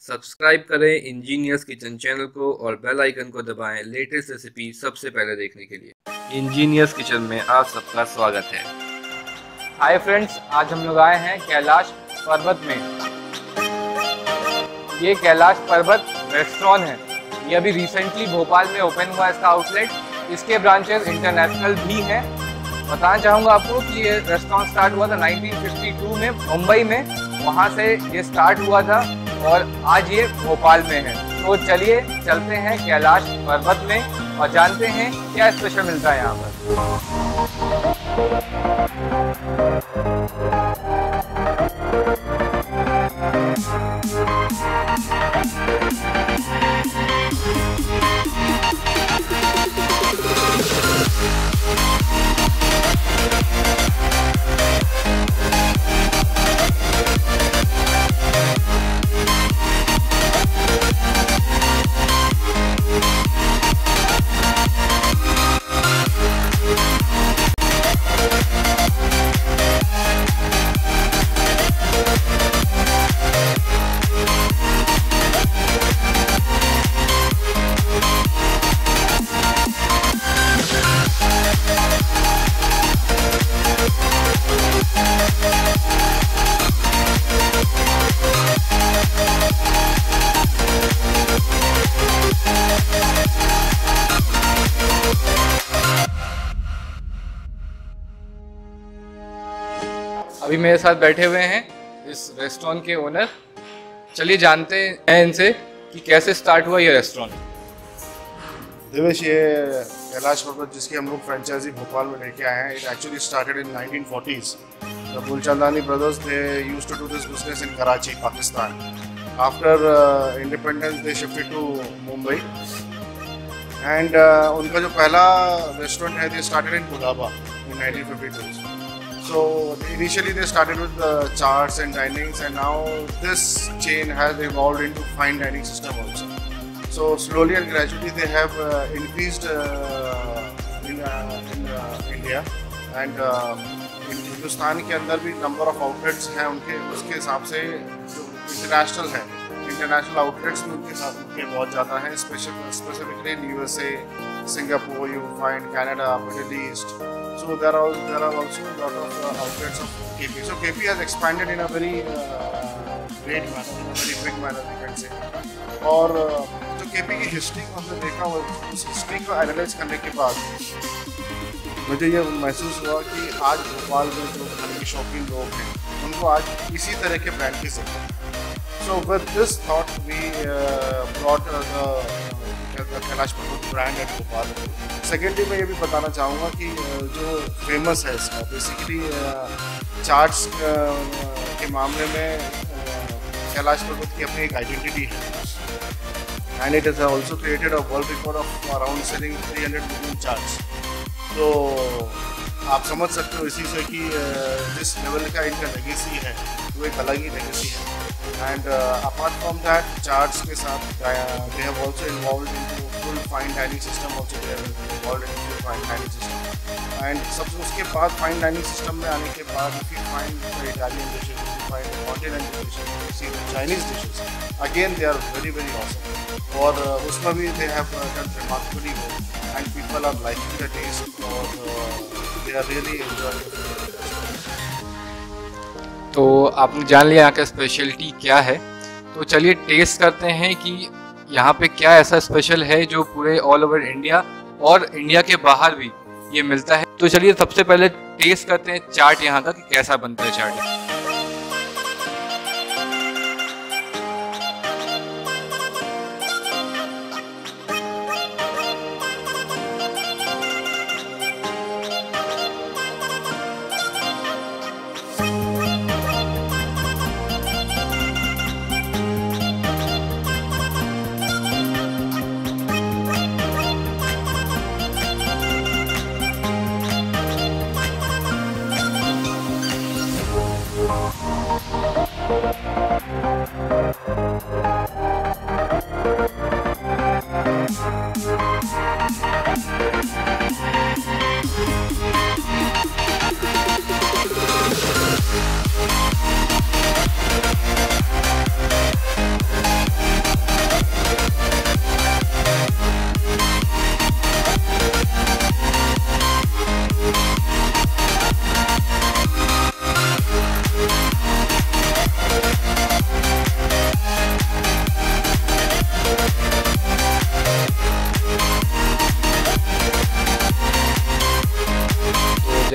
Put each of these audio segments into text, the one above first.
Subscribe करें engineers kitchen channel को और बेल आइकन को दबाएं लेटेस्ट रेसिपी सबसे पहले देखने के लिए। इंजीनियर्स किचन में आप सबका स्वागत है। हाय फ्रेंड्स, आज हम लोग आए हैं कैलाश पर्वत में। ये कैलाश पर्वत रेस्टोरेंट है। ये अभी रिसेंटली भोपाल में ओपन हुआ इसका आउटलेट। इसके ब्रांचेस इंटरनेशनल भी हैं। बताना चाहूँगा आपको कि ये रेस्टोरेंट स्टार्ट हुआ था 1952 में मुंबई में, वहाँ से ये स्टार्ट हुआ था और आज ये भोपाल में है। तो चलिए चलते हैं कैलाश पर्वत में और जानते हैं क्या स्पेशल मिलता है यहाँ पर। अभी मेरे साथ बैठे हुए हैं इस रेस्टोरेंट के ओनर। चलिए जानते हैं इनसे कि कैसे स्टार्ट हुआ ये रेस्टोरेंट। देवेश, ये कैलाश पर्वत जिसकी हम लोग फ्रेंचाइजी भोपाल में लेके आए हैं, it actually started in 1940s। The Bulchandani brothers they used to do this business in Karachi, Pakistan. After independence they shifted to Mumbai and उनका जो पहला रेस्टोरेंट है they started in dhaba in 1952। So initially they started with the charts and dinings, and now this chain has evolved into fine dining system also. So slowly and gradually they have increased in India and in Hindustan के अंदर भी number of outlets हैं उनके, उसके हिसाब से जो international है, इंटरनेशनल आउटलेट्स भी उनके साथ उनके बहुत ज़्यादा हैं। Specifically in USA, Singapore, you find Canada, Middle East. So there are also a lot of outlets of KP. So KP has expanded in a very great manner, in a very big manner, you can say. और जो KP की history को हमने देखा, उस history को analyse करने के बाद मुझे ये महसूस हुआ कि आज भोपाल में जो खाने के शौकीन लोग हैं उनको आज इसी तरह के ब्रांड की ज़रूरत है। So with this thought we brought the Kailash पर्वत ब्रांड एट भोपाल। सेकेंडली मैं ये भी बताना चाहूँगा कि जो फेमस है इसका बेसिकली चाट्स के मामले में कैलाश पर्वत की अपनी एक आइडेंटिटी है and it is also created a world record of around selling 300 million chaats. तो आप समझ सकते हो इसी से कि जिस लेवल का इनका लेगेसी है वो एक अलग ही लेगेसी है। And apart from that chaats के साथ they have also involved into full fine dining system, also they have involved in full fine dining system. And सब उसके बाद फाइन डाइनिंग सिस्टम में आने के बाद if you find the Italian dishes, you find continental dishes, see the Chinese dishes, again they are very very awesome. और उसमें भी they have done remarkably well and people are liking the taste और they are really enjoying. तो आपने जान लिया यहाँ का स्पेशलिटी क्या है, तो चलिए टेस्ट करते हैं कि यहाँ पे क्या ऐसा स्पेशल है जो पूरे ऑल ओवर इंडिया और इंडिया के बाहर भी ये मिलता है। तो चलिए सबसे पहले टेस्ट करते हैं चाट यहाँ का कि कैसा बनता है चाट।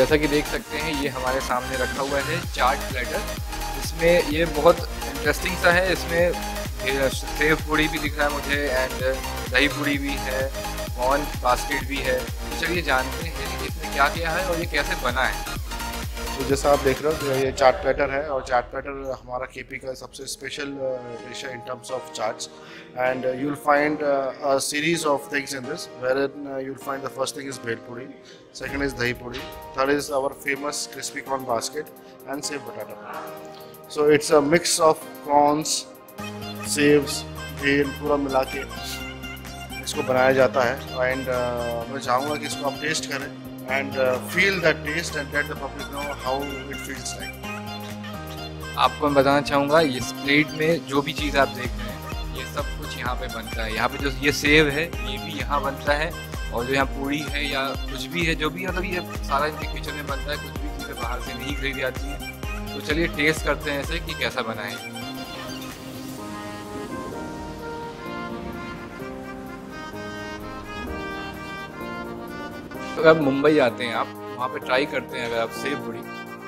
जैसा कि देख सकते हैं ये हमारे सामने रखा हुआ है चाट प्लेटर। इसमें ये बहुत इंटरेस्टिंग सा है, इसमें सेव पूड़ी भी दिख रहा है मुझे एंड दही पूड़ी भी है, कॉर्न बास्केट भी है। तो चलिए जानते हैं कि इसमें क्या क्या है और ये कैसे बना है। तो जैसा आप देख रहे हो ये चाट प्लेटर है और चाट प्लेटर हमारा केपी का सबसे स्पेशल डिश है in terms of chaats and you will find a series of things in this wherein you will find the first thing is bhel puri, second is dahi puri, third is our famous crispy corn basket and sev batata. So it's a mix of prawns, sevs, bhel पूरा मिला के इसको बनाया जाता है and मैं चाहूँगा कि इसको आप टेस्ट करें and feel that taste and let the public know how it feels like. आपको मैं बताना चाहूँगा इस प्लेट में जो भी चीज़ आप देख रहे हैं ये सब कुछ यहाँ पे बनता है। यहाँ पे जो ये सेव है ये भी यहाँ बनता है और जो यहाँ पूड़ी है या कुछ भी है जो भी मतलब ये सारा इनके किचन में बनता है, कुछ भी चीज़ें बाहर से नहीं खरीदी जाती हैं। तो चलिए टेस्ट करते हैं ऐसे कि कैसा बना है। तो अगर मुंबई आते हैं आप वहाँ पे ट्राई करते हैं अगर आप सेव पूड़ी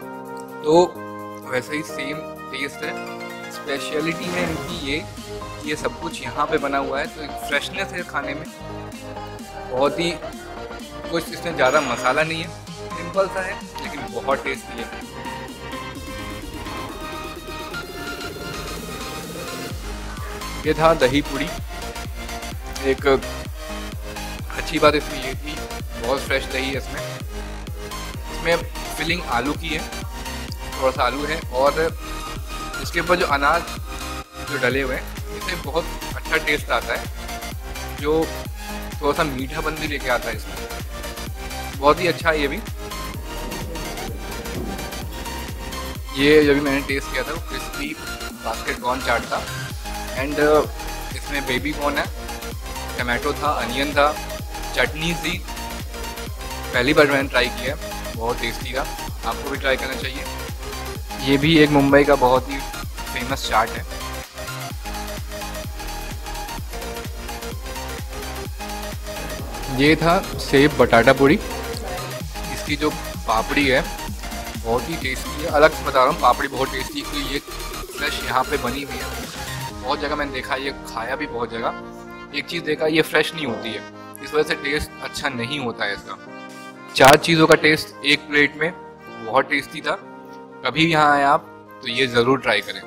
तो वैसे ही सेम टेस्ट है। स्पेशलिटी है इनकी ये सब कुछ यहाँ पे बना हुआ है तो एक फ्रेशनेस है खाने में। बहुत ही कुछ इसमें ज़्यादा मसाला नहीं है, सिंपल सा है लेकिन बहुत टेस्टी है। ये था दही पूड़ी। एक अच्छी बात इसमें ये थी बहुत फ्रेश दही है इसमें फिलिंग आलू की है, थोड़ा सा आलू है और इसके ऊपर जो अनाज जो डले हुए हैं इससे बहुत अच्छा टेस्ट आता है, जो थोड़ा सा मीठापन भी लेके आता है इसमें। बहुत ही अच्छा है ये भी। ये जब भी मैंने टेस्ट किया था वो क्रिस्पी बास्केट कॉर्न चाट था एंड इसमें बेबी कॉर्न है, टमाटो था, अनियन था, चटनी थी। पहली बार मैंने ट्राई किया, बहुत टेस्टी था, आपको भी ट्राई करना चाहिए। ये भी एक मुंबई का बहुत ही फेमस चाट है। ये था सेव बटाटा पूड़ी। इसकी जो पापड़ी है बहुत ही टेस्टी है, अलग से बता रहा हूँ, पापड़ी बहुत टेस्टी है। ये फ्रेश यहाँ पे बनी हुई है, बहुत जगह मैंने देखा, ये खाया भी बहुत जगह। एक चीज़ देखा, ये फ्रेश नहीं होती है, इस वजह से टेस्ट अच्छा नहीं होता है इसका। 4 चीज़ों का टेस्ट एक प्लेट में, बहुत टेस्टी था। कभी यहाँ आए आप तो ये ज़रूर ट्राई करें।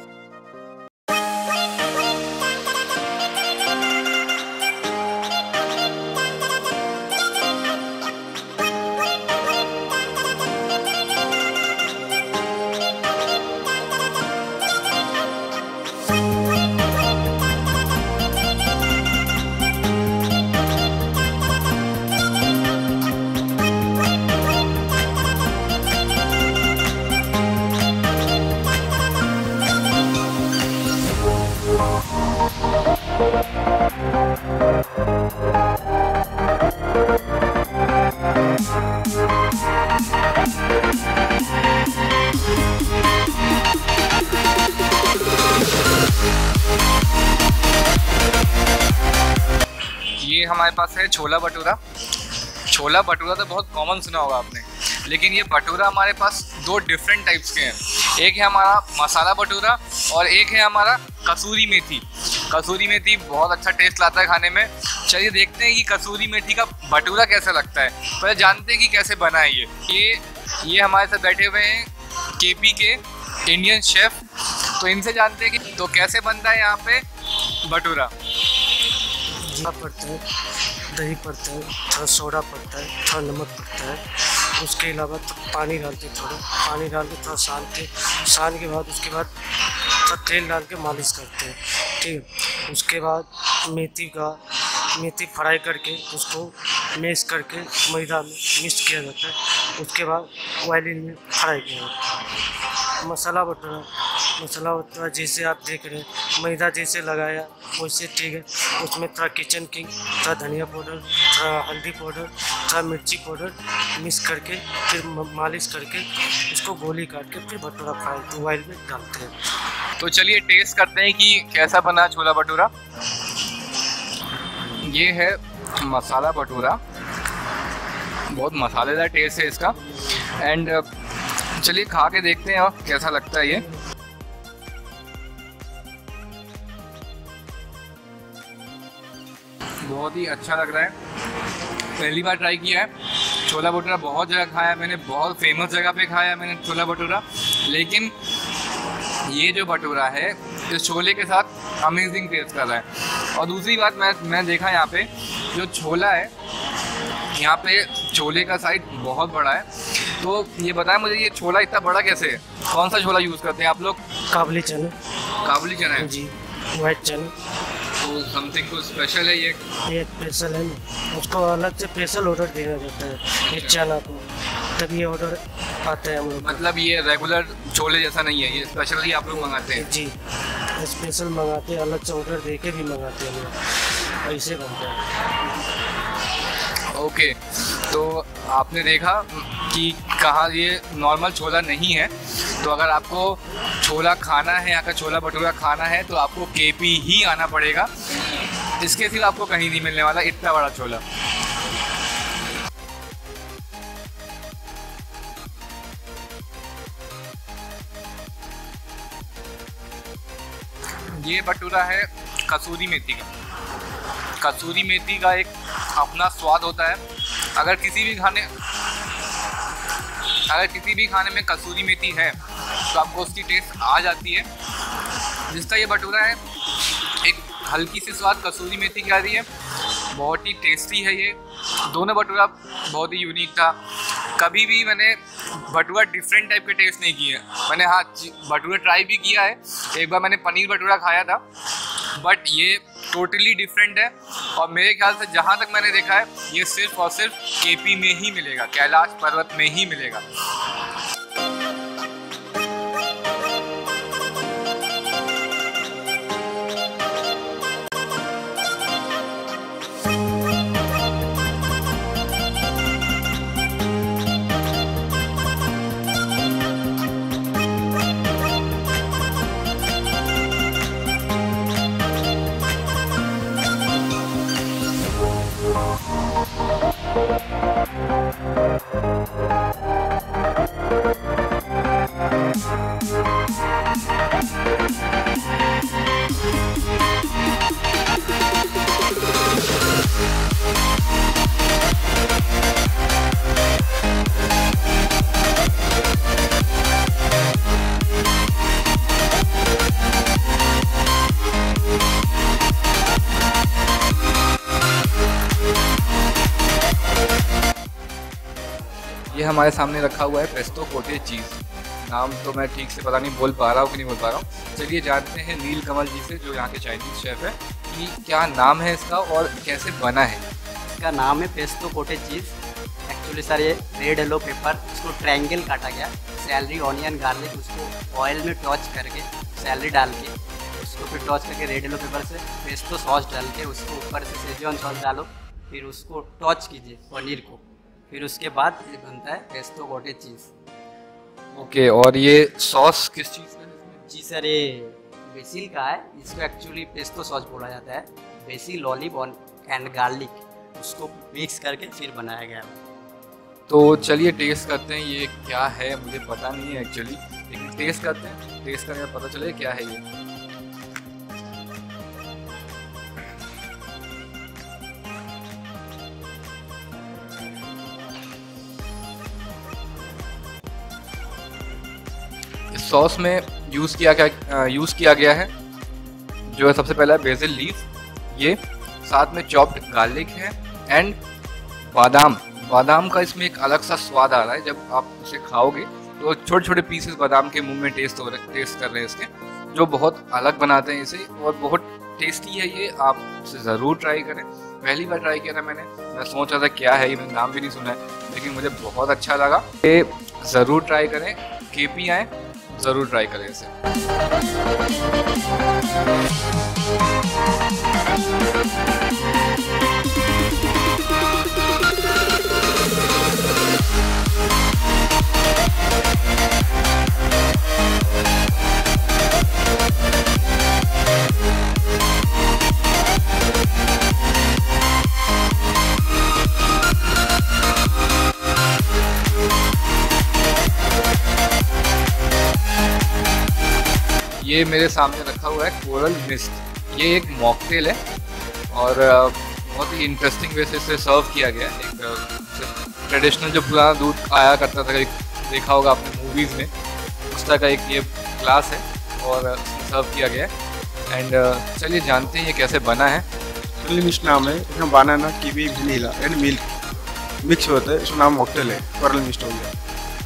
ये हमारे पास है छोला भटूरा। छोला भटूरा तो बहुत कॉमन सुना होगा आपने, लेकिन ये भटूरा हमारे पास 2 डिफरेंट टाइप्स के हैं। एक है हमारा मसाला भटूरा और एक है हमारा कसूरी मेथी। कसूरी मेथी बहुत अच्छा टेस्ट लाता है खाने में। चलिए देखते हैं कि कसूरी मेथी का भटूरा कैसा लगता है। पहले जानते हैं कि कैसे बना है ये हमारे साथ बैठे हुए हैं केपी के इंडियन शेफ, तो इनसे जानते हैं कि तो कैसे बनता है यहाँ पे भटूरा। पड़ता है, दही पड़ता है, थोड़ा सोडा पड़ता है, थोड़ा नमक पड़ता है, उसके अलावा तो पानी डालते हैं, थोड़ा पानी डाल के थोड़ा सान के बाद उसके बाद थोड़ा तेल डाल के मालिश करते हैं। ठीक है, उसके बाद मेथी फ्राई करके उसको मैश करके मैदा में मिक्स किया जाता है। उसके बाद ऑयल में फ्राई किया जाता है। मसाला भटूरा जैसे आप देख रहे हैं, मैदा जैसे लगाया वैसे ठीक है, उसमें थोड़ा किचन किंग, थोड़ा धनिया पाउडर, थोड़ा हल्दी पाउडर, थोड़ा मिर्ची पाउडर मिक्स करके फिर मालिश करके उसको गोली काट के फिर भटूरा फ्राई ऑयल में डालते हैं। तो चलिए टेस्ट करते हैं कि कैसा बना छोला भटूरा। ये है मसाला भटूरा, बहुत मसालेदार टेस्ट है इसका एंड चलिए खा के देखते हैं और कैसा लगता है ये। बहुत ही अच्छा लग रहा है, पहली बार ट्राई किया है। छोला भटूरा बहुत जगह खाया है मैंने, बहुत फेमस जगह पे खाया है मैंने छोला भटूरा, लेकिन ये जो भटूरा है इस छोले के साथ अमेजिंग टेस्ट कर रहा है। और दूसरी बात मैं देखा यहाँ पे जो छोला है, यहाँ पे छोले का साइज बहुत बड़ा है। तो ये बताएं मुझे, ये छोला इतना बड़ा कैसे है? कौन सा छोला यूज़ करते हैं आप लोग? काबुली चना। काबुली चना है जी, वाइट चना। तो समथिंग कुछ स्पेशल है ये स्पेशल है, उसको अलग से स्पेशल ऑर्डर देना पड़ता है इस चना को, तभी ये ऑर्डर आता है हम लोग। मतलब ये रेगुलर छोले जैसा नहीं है, ये स्पेशली आप लोग मंगाते हैं? जी, स्पेशल मंगाते हैं, अलग से ऑर्डर दे के भी मंगाते हैं हम लोग, ऐसे बनता है। ओके, तो आपने देखा कि कहाँ ये नॉर्मल छोला नहीं है। तो अगर आपको छोला खाना है, यहाँ का छोला भटूरा खाना है, तो आपको केपी ही आना पड़ेगा। इसके सिवा आपको कहीं नहीं मिलने वाला इतना बड़ा छोला। ये भटूरा है कसूरी मेथी का। कसूरी मेथी का एक अपना स्वाद होता है। अगर किसी भी खाने में कसूरी मेथी है तो आपको उसकी टेस्ट आ जाती है। जिसका ये भटूरा है, एक हल्की सी स्वाद कसूरी मेथी की आ रही है, बहुत ही टेस्टी है ये। दोनों भटूरा बहुत ही यूनिक था। कभी भी मैंने भटूरा डिफरेंट टाइप के टेस्ट नहीं किए। मैंने हाँ भटूरा ट्राई भी किया है, एक बार मैंने पनीर भटूरा खाया था, बट ये टोटली डिफरेंट है। और मेरे ख्याल से जहाँ तक मैंने देखा है, ये सिर्फ और सिर्फ केपी में ही मिलेगा, कैलाश पर्वत में ही मिलेगा। ये हमारे सामने रखा हुआ है पेस्टो कॉटेज चीज़। नाम तो मैं ठीक से पता नहीं बोल पा रहा हूँ कि नहीं बोल पा रहा हूँ। चलिए जानते हैं नील कमल जी से, जो यहाँ के चाइनीज़ शेफ़ है, कि क्या नाम है इसका और कैसे बना है। इसका नाम है pesto cottage cheese. Actually sir ये रेड येलो पेपर, उसको ट्रायंगल काटा गया, सैलरी ऑनियन गार्लिक, उसको ऑयल में टॉच करके सैलरी डाल के उसको फिर टॉच करके रेड येलो पेपर से पेस्टो सॉस डाल के उसको ऊपर से सेजवान सॉस डालो, फिर उसको टॉच कीजिए पनीर को, फिर उसके बाद ये बनता है पेस्टो कॉटेज चीज़। ओके, और ये सॉस किस चीज़ का है? जी सर, ये बेसिल का है। इसको एक्चुअली पेस्टो सॉस बोला जाता है। बेसिल, ऑलिव एंड गार्लिक, उसको मिक्स करके फिर बनाया गया है। तो चलिए टेस्ट करते हैं ये क्या है। मुझे पता नहीं है एक्चुअली, लेकिन टेस्ट करते हैं, टेस्ट करके पता चले क्या है ये। इस सॉस में यूज़ किया गया है जो है सबसे पहला बेसिल लीफ, ये साथ में चॉप्ड गार्लिक है एंड बादाम का इसमें एक अलग सा स्वाद आ रहा है। जब आप इसे खाओगे तो छोटे छोटे पीसेस बादाम के मुंह में टेस्ट कर रहे हैं इसके, जो बहुत अलग बनाते हैं इसे और बहुत टेस्टी है ये। आप इसे ज़रूर ट्राई करें। पहली बार ट्राई किया था मैंने, मैं सोच रहा था क्या है ये, मैंने नाम भी नहीं सुना है, लेकिन मुझे बहुत अच्छा लगा। ये ज़रूर ट्राई करें, केपी आए ज़रूर ट्राई करें इसे। ये मेरे सामने रखा हुआ है कोरल मिस्ट। ये एक मॉकटेल है और बहुत ही इंटरेस्टिंग वे से इसे सर्व किया गया है। एक ट्रेडिशनल जो पुराना दूध आया करता था, देखा होगा आपने मूवीज़ में, उस तरह का एक ये ग्लास है और सर्व किया गया है। एंड चलिए जानते हैं ये कैसे बना है। कोरल मिस्ट नाम है, इसमें banana, kiwi, vanilla and milk mix होता है, इसका नाम मॉकटेल है, कोरल मिस्ट हो गया।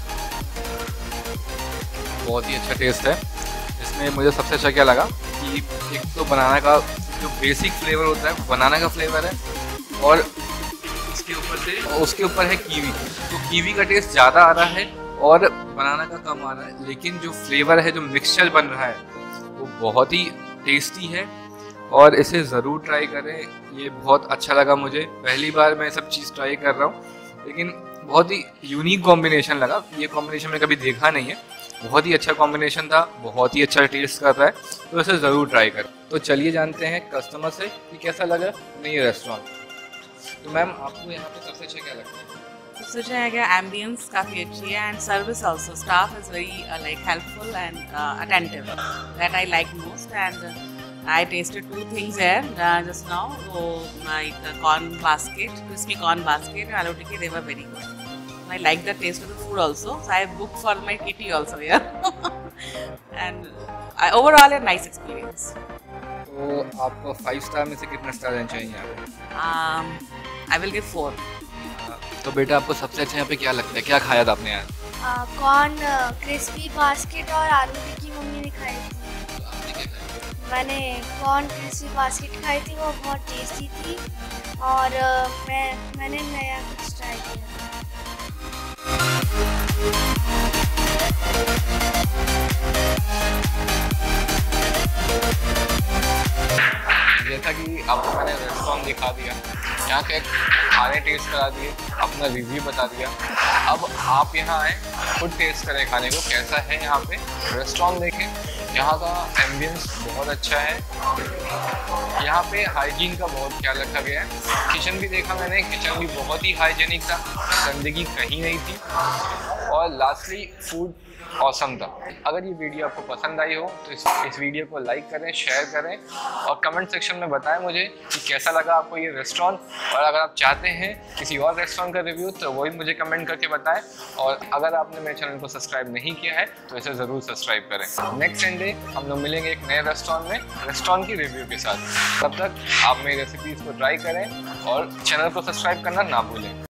बहुत ही अच्छा टेस्ट है। इसमें मुझे सबसे अच्छा क्या लगा कि एक तो बनाना का जो बेसिक फ्लेवर होता है बनाना का फ्लेवर है, और उसके ऊपर है कीवी। तो कीवी का टेस्ट ज़्यादा आ रहा है और बनाना का कम आ रहा है, लेकिन जो फ्लेवर है, जो मिक्सचर बन रहा है, वो बहुत ही टेस्टी है और इसे ज़रूर ट्राई करें। ये बहुत अच्छा लगा मुझे, पहली बार मैं सब चीज़ ट्राई कर रहा हूँ, लेकिन बहुत ही यूनिक कॉम्बिनेशन लगा। ये कॉम्बिनेशन मैंने कभी देखा नहीं है, बहुत ही अच्छा कॉम्बिनेशन था, बहुत ही अच्छा टेस्ट कर रहा है, तो इसे ज़रूर ट्राई करें। तो चलिए जानते हैं कस्टमर से कि कैसा लगा नहीं ये रेस्टोरेंट। तो मैम, आपको यहाँ पे सबसे अच्छा क्या लगता है? सबसे अच्छा है कि एम्बियंस काफ़ी अच्छी है and service also, staff is very like helpful and attentive, that I like most. And I tasted two things here just now. So like the corn basket, crispy corn basket and aloo tikki, they were very good. I like the taste of the food also. So I booked for my kitty also here. And overall a nice experience. तो आपको 5 star में से कितना star देना चाहिए आप? I will give 4. तो बेटा, आपको सबसे अच्छा यहाँ पे क्या लगता है, क्या खाया था आपने यहाँ? कॉर्न क्रिस्पी बास्केट और आलू टिक्की मम्मी ने खाई थी। मैंने कॉर्न क्रिस्पी बास्केट खाई थी, वो बहुत टेस्टी थी और मैंने नया कुछ ट्राई किया। जैसा कि आपको मैंने रेस्टोरेंट दिखा दिया, यहाँ के खाने टेस्ट करा दिए, अपना रिव्यू बता दिया। अब आप यहाँ आए, खुद टेस्ट करें खाने को कैसा है। यहाँ पे रेस्टोरेंट देखें, यहाँ का एम्बियंस बहुत अच्छा है, यहाँ पे हाइजीन का बहुत ख्याल रखा गया है। किचन भी देखा मैंने, किचन भी बहुत ही हाइजीनिक था, गंदगी कहीं नहीं थी, और लास्टली फूड ऑसम था। अगर ये वीडियो आपको पसंद आई हो तो इस वीडियो को लाइक करें, शेयर करें और कमेंट सेक्शन में बताएं मुझे कि कैसा लगा आपको ये रेस्टोरेंट। और अगर आप चाहते हैं किसी और रेस्टोरेंट का रिव्यू तो वो भी मुझे कमेंट करके बताएं। और अगर आपने मेरे चैनल को सब्सक्राइब नहीं किया है तो इसे ज़रूर सब्सक्राइब करें। नेक्स्ट संडे हम लोग मिलेंगे एक नए रेस्टोरेंट में, रेस्टोरेंट की रिव्यू के साथ। तब तक आप मेरी रेसिपीज़ को ट्राई करें और चैनल को सब्सक्राइब करना ना भूलें।